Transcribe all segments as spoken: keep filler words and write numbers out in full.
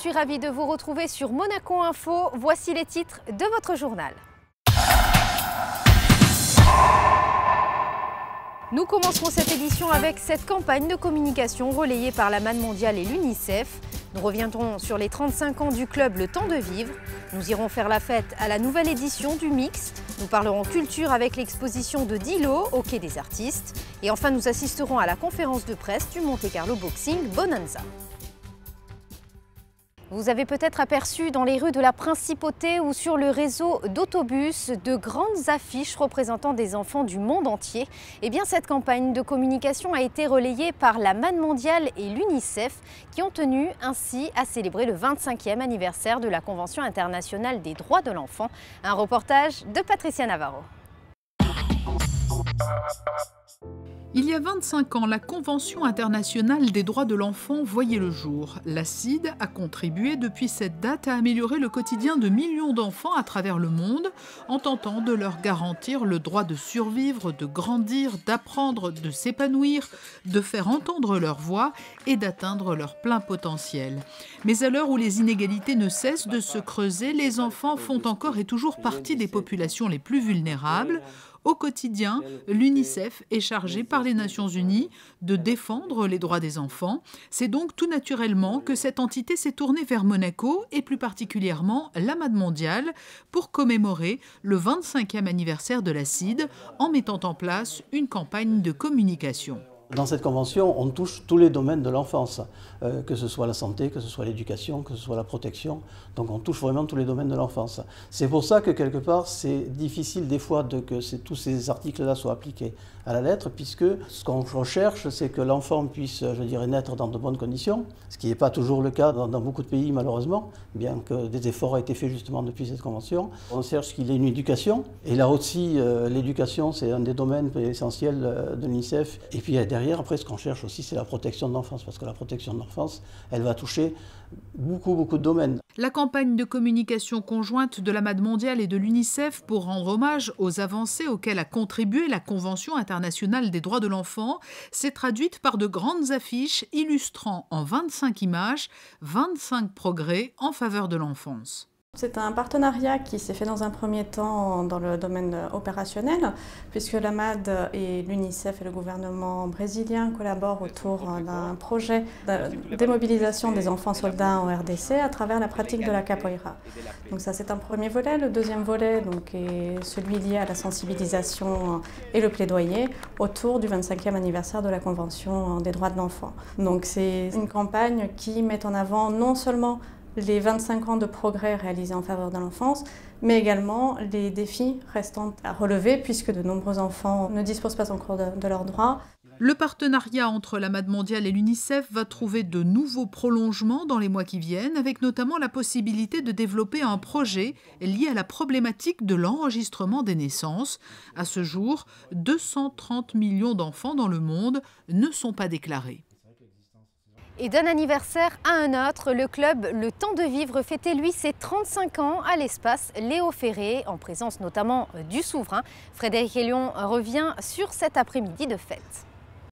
suis ravie de vous retrouver sur Monaco Info. Voici les titres de votre journal. Nous commencerons cette édition avec cette campagne de communication relayée par la Manne mondiale et l'UNICEF. Nous reviendrons sur les trente-cinq ans du club Le Temps de Vivre. Nous irons faire la fête à la nouvelle édition du Mix. Nous parlerons culture avec l'exposition de Dilo au Quai des Artistes. Et enfin, nous assisterons à la conférence de presse du Monte Carlo Boxing Bonanza. Vous avez peut-être aperçu dans les rues de la Principauté ou sur le réseau d'autobus de grandes affiches représentant des enfants du monde entier. Eh bien, cette campagne de communication a été relayée par la Manne mondiale et l'UNICEF qui ont tenu ainsi à célébrer le vingt-cinquième anniversaire de la Convention internationale des droits de l'enfant. Un reportage de Patricia Navarro. Il y a vingt-cinq ans, la Convention internationale des droits de l'enfant voyait le jour. La C I D a contribué depuis cette date à améliorer le quotidien de millions d'enfants à travers le monde en tentant de leur garantir le droit de survivre, de grandir, d'apprendre, de s'épanouir, de faire entendre leur voix et d'atteindre leur plein potentiel. Mais à l'heure où les inégalités ne cessent de se creuser, les enfants font encore et toujours partie des populations les plus vulnérables. Au quotidien, l'UNICEF est chargée par les Nations Unies de défendre les droits des enfants. C'est donc tout naturellement que cette entité s'est tournée vers Monaco et plus particulièrement la Manne mondiale pour commémorer le vingt-cinquième anniversaire de la C I D en mettant en place une campagne de communication. Dans cette convention, on touche tous les domaines de l'enfance, euh, que ce soit la santé, que ce soit l'éducation, que ce soit la protection. Donc on touche vraiment tous les domaines de l'enfance. C'est pour ça que quelque part, c'est difficile des fois de, que ces, tous ces articles-là soient appliqués à la lettre, puisque ce qu'on recherche, c'est que l'enfant puisse, je dirais, naître dans de bonnes conditions, ce qui n'est pas toujours le cas dans, dans beaucoup de pays malheureusement, bien que des efforts aient été faits justement depuis cette convention. On cherche qu'il ait une éducation, et là aussi, euh, l'éducation, c'est un des domaines essentiels euh, de l'UNICEF. Et puis derrière, après, ce qu'on cherche aussi, c'est la protection de l'enfance, parce que la protection de l'enfance, elle va toucher beaucoup, beaucoup de domaines. La campagne de communication conjointe de la Manne mondiale et de l'UNICEF pour rendre hommage aux avancées auxquelles a contribué la Convention internationale des droits de l'enfant s'est traduite par de grandes affiches illustrant en vingt-cinq images vingt-cinq progrès en faveur de l'enfance. C'est un partenariat qui s'est fait dans un premier temps dans le domaine opérationnel, puisque la M A D et l'UNICEF et le gouvernement brésilien collaborent autour d'un projet de démobilisation des enfants soldats en R D C à travers la pratique de la capoeira. Donc ça, c'est un premier volet. Le deuxième volet donc, est celui lié à la sensibilisation et le plaidoyer autour du vingt-cinquième anniversaire de la Convention des droits de l'enfant. Donc c'est une campagne qui met en avant non seulement les vingt-cinq ans de progrès réalisés en faveur de l'enfance, mais également les défis restants à relever puisque de nombreux enfants ne disposent pas encore de, de leurs droits. Le partenariat entre la Manne mondiale et l'UNICEF va trouver de nouveaux prolongements dans les mois qui viennent, avec notamment la possibilité de développer un projet lié à la problématique de l'enregistrement des naissances. À ce jour, deux cent trente millions d'enfants dans le monde ne sont pas déclarés. Et d'un anniversaire à un autre, le club Le Temps de Vivre fêtait lui ses trente-cinq ans à l'espace Léo Ferré, en présence notamment du souverain. Frédéric Hélion revient sur cet après-midi de fête.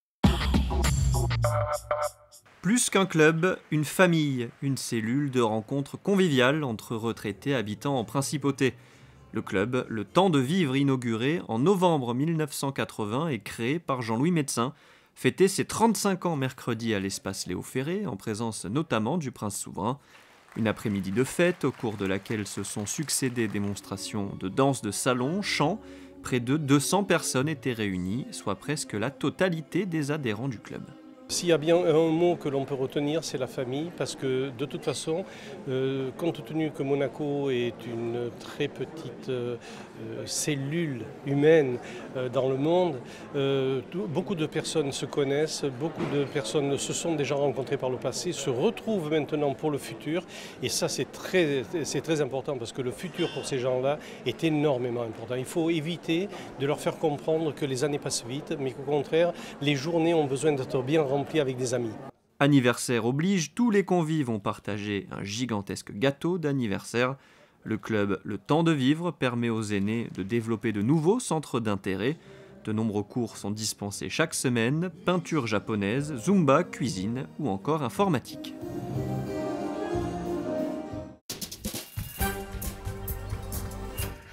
Plus qu'un club, une famille, une cellule de rencontres conviviales entre retraités habitant en Principauté. Le club Le Temps de Vivre, inauguré en novembre mille neuf cent quatre-vingts et créé par Jean-Louis Médecin, fêtait ses trente-cinq ans mercredi à l'espace Léo Ferré, en présence notamment du prince souverain. Une après-midi de fête au cours de laquelle se sont succédées démonstrations de danse de salon, chant. Près de deux cents personnes étaient réunies, soit presque la totalité des adhérents du club. S'il y a bien un mot que l'on peut retenir, c'est la famille, parce que de toute façon, euh, compte tenu que Monaco est une très petite euh, cellule humaine euh, dans le monde, euh, tout, beaucoup de personnes se connaissent, beaucoup de personnes se sont déjà rencontrées par le passé, se retrouvent maintenant pour le futur, et ça c'est très, c'est très important, parce que le futur pour ces gens-là est énormément important. Il faut éviter de leur faire comprendre que les années passent vite, mais qu'au contraire, les journées ont besoin d'être bien remplies avec des amis. Anniversaire oblige, tous les convives ont partagé un gigantesque gâteau d'anniversaire. Le club Le Temps de Vivre permet aux aînés de développer de nouveaux centres d'intérêt. De nombreux cours sont dispensés chaque semaine, peinture japonaise, zumba, cuisine ou encore informatique.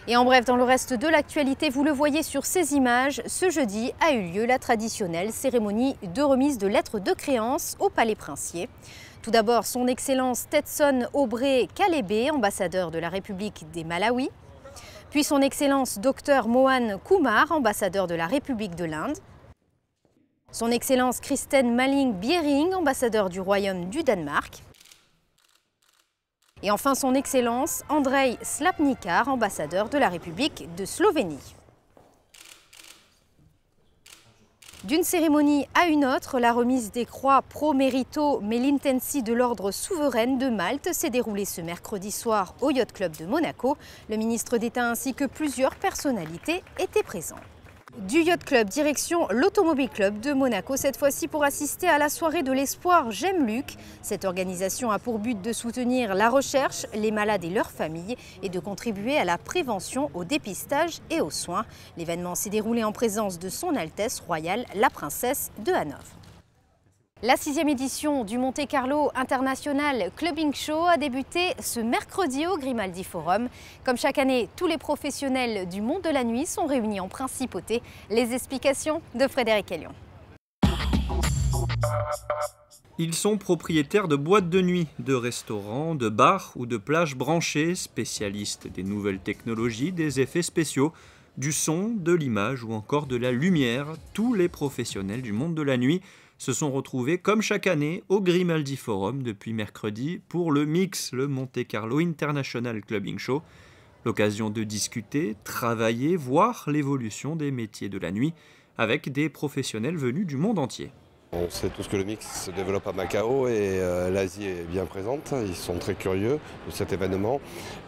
Et en bref, dans le reste de l'actualité, vous le voyez sur ces images, ce jeudi a eu lieu la traditionnelle cérémonie de remise de lettres de créance au Palais Princier. Tout d'abord, son Excellence Tetson Aubrey Kalebe, ambassadeur de la République des Malawi. Puis son Excellence Dr Mohan Kumar, ambassadeur de la République de l'Inde. Son Excellence Kristen Malling Bjerring, ambassadeur du Royaume du Danemark. Et enfin son Excellence Andrej Slapnikar, ambassadeur de la République de Slovénie. D'une cérémonie à une autre, la remise des croix Pro Merito Melintensi de l'ordre souveraine de Malte s'est déroulée ce mercredi soir au Yacht Club de Monaco. Le ministre d'État ainsi que plusieurs personnalités étaient présents. Du Yacht Club, direction l'Automobile Club de Monaco, cette fois-ci pour assister à la soirée de l'espoir J'aime Luc. Cette organisation a pour but de soutenir la recherche, les malades et leurs familles et de contribuer à la prévention, au dépistage et aux soins. L'événement s'est déroulé en présence de Son Altesse Royale, la Princesse de Hanovre. La sixième édition du Monte Carlo International Clubbing Show a débuté ce mercredi au Grimaldi Forum. Comme chaque année, tous les professionnels du monde de la nuit sont réunis en principauté. Les explications de Frédéric Elion. Ils sont propriétaires de boîtes de nuit, de restaurants, de bars ou de plages branchées, spécialistes des nouvelles technologies, des effets spéciaux, du son, de l'image ou encore de la lumière. Tous les professionnels du monde de la nuit se sont retrouvés, comme chaque année, au Grimaldi Forum depuis mercredi pour le MIX, le Monte Carlo International Clubbing Show. L'occasion de discuter, travailler, voir l'évolution des métiers de la nuit avec des professionnels venus du monde entier. On sait tous que le mix se développe à Macao et euh, l'Asie est bien présente. Ils sont très curieux de cet événement.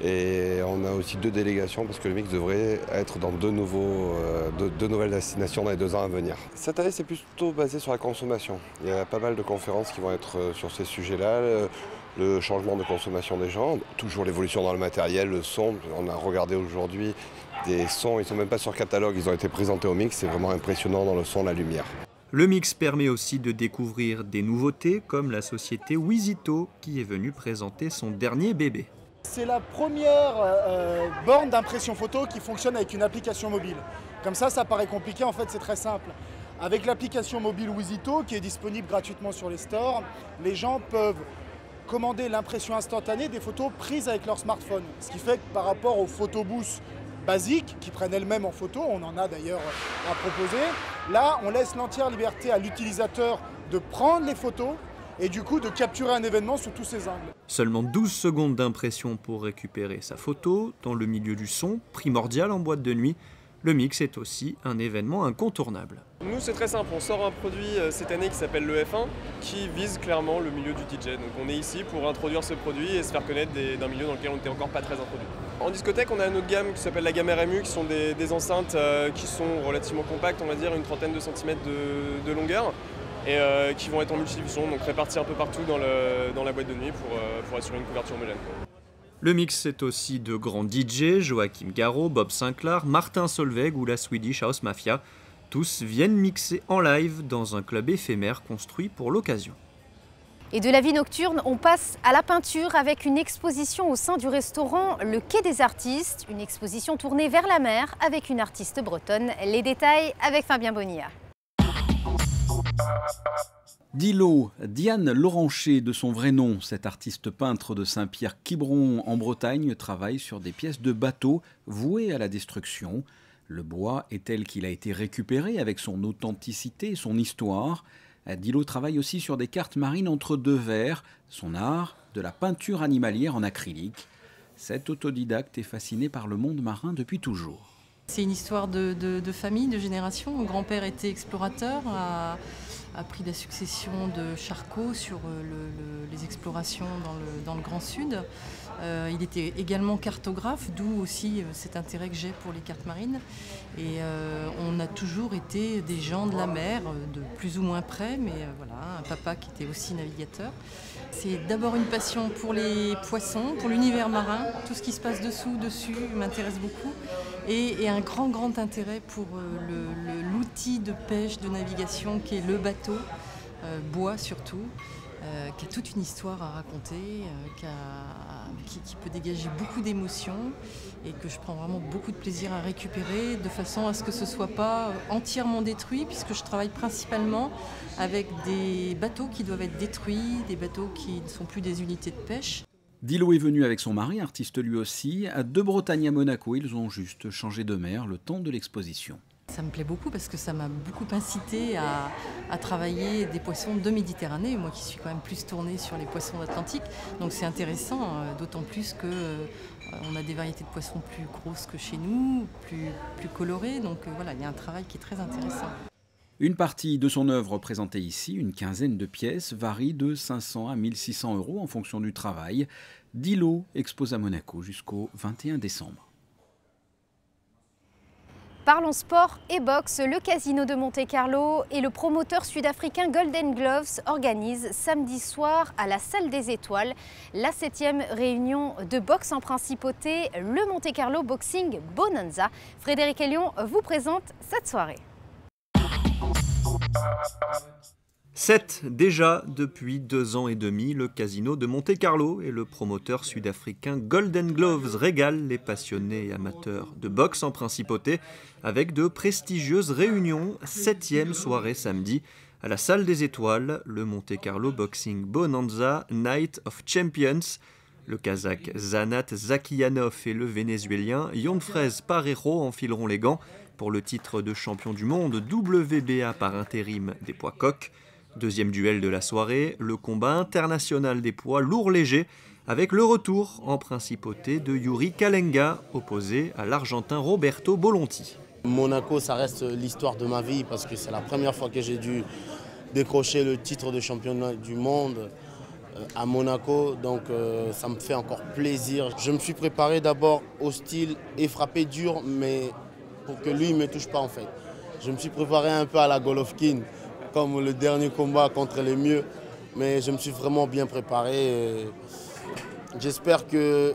Et on a aussi deux délégations parce que le mix devrait être dans deux, nouveaux, euh, deux, deux nouvelles destinations dans les deux ans à venir. Cette année, c'est plutôt basé sur la consommation. Il y a pas mal de conférences qui vont être sur ces sujets-là. Le, le changement de consommation des gens, toujours l'évolution dans le matériel, le son. On a regardé aujourd'hui des sons, ils ne sont même pas sur catalogue, ils ont été présentés au mix. C'est vraiment impressionnant dans le son, la lumière. Le mix permet aussi de découvrir des nouveautés comme la société Wizito qui est venue présenter son dernier bébé. C'est la première euh, borne d'impression photo qui fonctionne avec une application mobile. Comme ça, ça paraît compliqué, en fait c'est très simple. Avec l'application mobile Wizito qui est disponible gratuitement sur les stores, les gens peuvent commander l'impression instantanée des photos prises avec leur smartphone. Ce qui fait que par rapport aux photobooths basiques, qui prennent elles-mêmes en photo, on en a d'ailleurs à proposer. Là, on laisse l'entière liberté à l'utilisateur de prendre les photos et du coup de capturer un événement sous tous ses angles. Seulement douze secondes d'impression pour récupérer sa photo. Dans le milieu du son, primordial en boîte de nuit, le mix est aussi un événement incontournable. Nous, c'est très simple, on sort un produit cette année qui s'appelle le F un, qui vise clairement le milieu du D J. Donc on est ici pour introduire ce produit et se faire connaître d'un milieu dans lequel on n'était encore pas très introduit. En discothèque, on a une autre gamme qui s'appelle la gamme R M U, qui sont des, des enceintes euh, qui sont relativement compactes, on va dire une trentaine de centimètres de, de longueur, et euh, qui vont être en multidiffusion, donc réparties un peu partout dans, le, dans la boîte de nuit pour, euh, pour assurer une couverture homogène. Le mix, c'est aussi de grands D J, Joachim Garraud, Bob Sinclair, Martin Solveig ou la Swedish House Mafia. Tous viennent mixer en live dans un club éphémère construit pour l'occasion. Et de la vie nocturne, on passe à la peinture avec une exposition au sein du restaurant Le Quai des Artistes. Une exposition tournée vers la mer avec une artiste bretonne. Les détails avec Fabien Bonilla. Dilo, Diane Laurencher de son vrai nom, cette artiste peintre de Saint-Pierre-Quiberon en Bretagne travaille sur des pièces de bateaux vouées à la destruction. Le bois est tel qu'il a été récupéré avec son authenticité et son histoire. Dilo travaille aussi sur des cartes marines entre deux verres, son art, de la peinture animalière en acrylique. Cet autodidacte est fasciné par le monde marin depuis toujours. C'est une histoire de, de, de famille, de génération. Mon grand-père était explorateur, a, a pris la succession de Charcot sur le, le, les explorations dans le, dans le Grand Sud. Euh, il était également cartographe, d'où aussi euh, cet intérêt que j'ai pour les cartes marines. Et euh, on a toujours été des gens de la mer, de plus ou moins près, mais euh, voilà, un papa qui était aussi navigateur. C'est d'abord une passion pour les poissons, pour l'univers marin. Tout ce qui se passe dessous, dessus m'intéresse beaucoup. Et, et un grand, grand intérêt pour euh, l'outil de pêche, de navigation qui est le bateau, euh, bois surtout. euh, qui a toute une histoire à raconter, euh, qui, a, qui, qui peut dégager beaucoup d'émotions et que je prends vraiment beaucoup de plaisir à récupérer de façon à ce que ce ne soit pas entièrement détruit, puisque je travaille principalement avec des bateaux qui doivent être détruits, des bateaux qui ne sont plus des unités de pêche. Dilo est venu avec son mari, artiste lui aussi, à De Bretagne à Monaco. Ils ont juste changé de mer le temps de l'exposition. Ça me plaît beaucoup parce que ça m'a beaucoup incité à, à travailler des poissons de Méditerranée, moi qui suis quand même plus tournée sur les poissons d'Atlantique. Donc c'est intéressant, euh, d'autant plus qu'on euh, a des variétés de poissons plus grosses que chez nous, plus, plus colorées. Donc euh, voilà, il y a un travail qui est très intéressant. Une partie de son œuvre présentée ici, une quinzaine de pièces, varie de cinq cents à mille six cents euros en fonction du travail. Dilo expose à Monaco jusqu'au vingt et un décembre. Parlons sport et boxe. Le Casino de Monte-Carlo et le promoteur sud-africain Golden Gloves organisent samedi soir à la Salle des Étoiles la septième réunion de boxe en principauté, le Monte-Carlo Boxing Bonanza. Frédéric Elion vous présente cette soirée. sept déjà depuis deux ans et demi, le Casino de Monte-Carlo et le promoteur sud-africain Golden Gloves régalent les passionnés et amateurs de boxe en principauté avec de prestigieuses réunions. Septième soirée samedi à la Salle des Étoiles, le Monte-Carlo Boxing Bonanza Night of Champions. Le Kazakh Zanat Zakiyanov et le Vénézuélien Yonfrez Parejo enfileront les gants pour le titre de champion du monde W B A par intérim des poids coqs. Deuxième duel de la soirée, le combat international des poids lourds-légers avec le retour en principauté de Yuri Kalenga opposé à l'Argentin Roberto Bolonti. Monaco, ça reste l'histoire de ma vie parce que c'est la première fois que j'ai dû décrocher le titre de championnat du monde à Monaco, donc euh, ça me fait encore plaisir. Je me suis préparé d'abord au style et frappé dur, mais pour que lui ne me touche pas en fait. Je me suis préparé un peu à la Golovkin, comme le dernier combat contre les mieux, mais je me suis vraiment bien préparé. J'espère que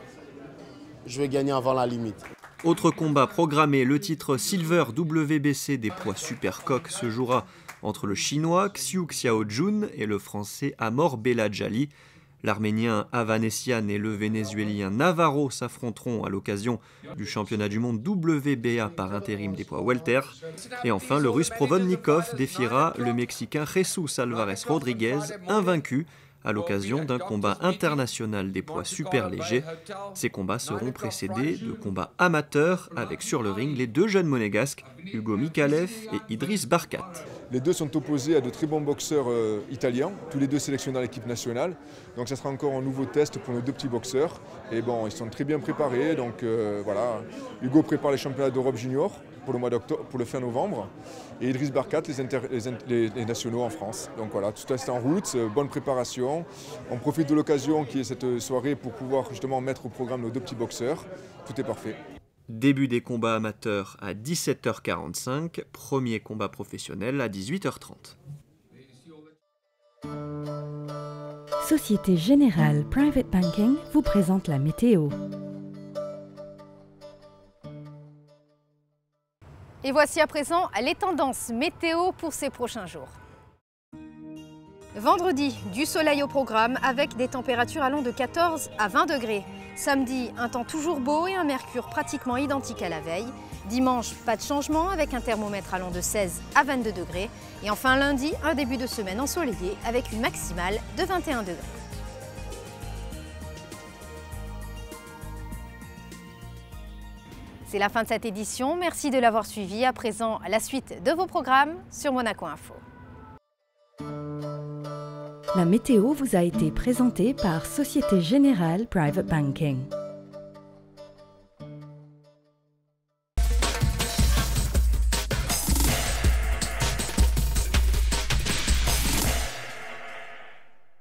je vais gagner avant la limite. Autre combat programmé, le titre Silver W B C des poids super coqs se jouera entre le chinois Xiu Xiaojun et le français Amor Belajali. L'Arménien Avanesian et le Vénézuélien Navarro s'affronteront à l'occasion du championnat du monde W B A par intérim des poids welter. Et enfin, le Russe Provodnikov défiera le Mexicain Jesus Alvarez Rodriguez, invaincu, à l'occasion d'un combat international des poids super légers. Ces combats seront précédés de combats amateurs avec sur le ring les deux jeunes monégasques, Hugo Mikalev et Idriss Barkat. Les deux sont opposés à de très bons boxeurs euh, italiens, tous les deux sélectionnés à l'équipe nationale. Donc ça sera encore un nouveau test pour nos deux petits boxeurs. Et bon, ils sont très bien préparés. Donc euh, voilà, Hugo prépare les championnats d'Europe junior pour le mois d'octobre, pour le fin novembre. Et Idriss Barkat, les, inter, les, les, les nationaux en France. Donc voilà, tout est en route, bonne préparation. On profite de l'occasion qui est cette soirée pour pouvoir justement mettre au programme nos deux petits boxeurs. Tout est parfait. Début des combats amateurs à dix-sept heures quarante-cinq, premier combat professionnel à dix-huit heures trente. Société Générale Private Banking vous présente la météo. Et voici à présent les tendances météo pour ces prochains jours. Vendredi, du soleil au programme avec des températures allant de quatorze à vingt degrés. Samedi, un temps toujours beau et un mercure pratiquement identique à la veille. Dimanche, pas de changement avec un thermomètre allant de seize à vingt-deux degrés. Et enfin lundi, un début de semaine ensoleillé avec une maximale de vingt et un degrés. C'est la fin de cette édition. Merci de l'avoir suivi. À présent, la suite de vos programmes sur Monaco Info. La météo vous a été présentée par Société Générale Private Banking.